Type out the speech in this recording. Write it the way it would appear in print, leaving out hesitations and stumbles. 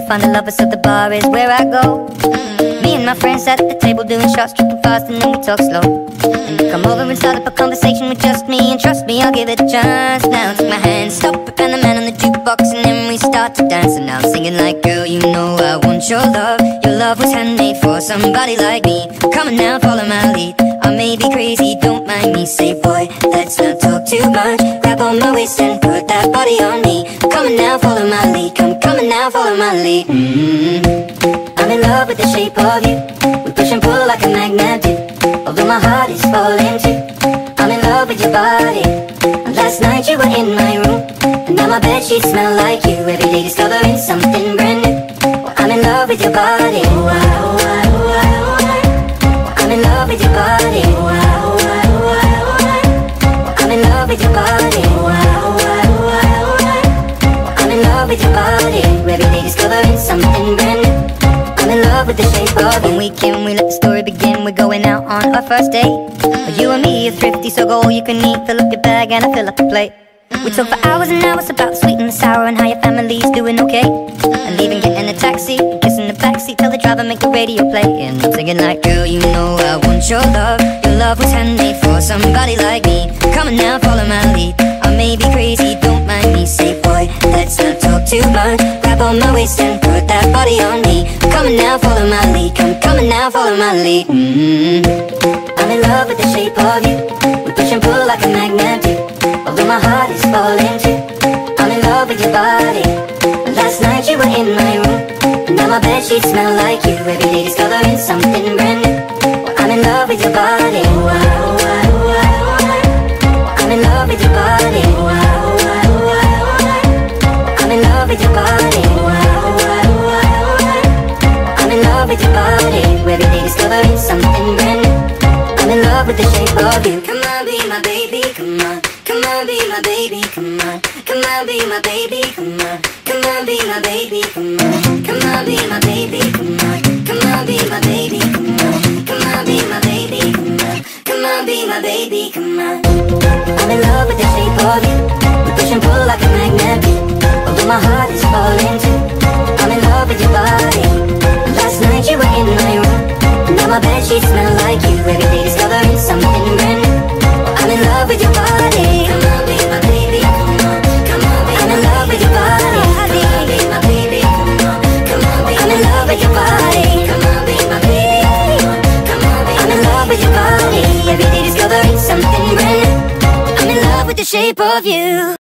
find a lover, so the bar is where I go. Me and my friends at the table doing shots, tripping fast, and then we talk slow. And you come over and start up a conversation with just me, and trust me, I'll give it a chance. Now take my hand, stop it, and the man on the jukebox, and then we start to dance. And now I'm singing like, girl, you know I want your love. Your love was handmade for somebody like me. Come on now, follow my lead. I may be crazy, don't mind me. Say, boy, let's not talk too much. Grab on my waist and put that body on me. Come on now, follow my lead. Come on now, follow my lead. I'm in love with the shape of you. We push and pull like a magnet do. Although my heart is falling too, I'm in love with your body. And last night you were in my room, and now my bedsheets smell like you. Every day discovering something brand new. Well, I'm in love with your body. I'm in love with your body. I'm in love with your body. I'm in love with your body. Every day discovering something brand new. I'm in love with the shape of you. When we came, we let the story begin. We're going out on our first date. You and me are thrifty, so go all you can eat. Fill up your bag and I fill up the plate. We talk for hours and hours about the sweet and the sour, and how your family's doing okay. And leaving, getting in a taxi, and kissing the backseat. Tell the driver make the radio play. And I'm singing like, girl, you know I want your love. Your love was handmade for somebody like me. Come on now, follow my lead. I may be crazy, don't mind me. Say, boy, let's not talk too much. Grab on my waist and put that body on me. Come on now, follow my lead. Come on now, follow my lead. I'm in love with the shape of you. We push and pull like a magnet do. Although my heart is falling too, I'm in love with your body. Last night you were in my room, and now my bedsheets smell like you. Every day discovering something brand new. Well, I'm in love with your body. I'm in love with your body. I'm in love with your body. I'm in love with your body. Every day discovering something brand new. I'm in love with the shape of you. Come on, be my baby, come on. Come on, be my baby, come on. Come on, be my baby, come on. Come on, be my baby, come on. Come on, be my baby, come on. Come on, be my baby, come on. Come on, be my baby, come on. Come on, be my baby, come on. I'm in love with the shape of you. We push and pull like a magnet do. Although my heart is falling too, I'm in love with your body. Last night you were in my room, and now my bedsheets smell like you. Every day discovering something brand new. I'm in love with your body. Come on, be my baby, come on. Come on, be I'm in love with your body. Come on, be my baby, come on. Come on, be I'm in love with your body. Come on, be my baby, come on. I'm in love with your body. Every day discovering something brand new. I'm in love with the shape of you.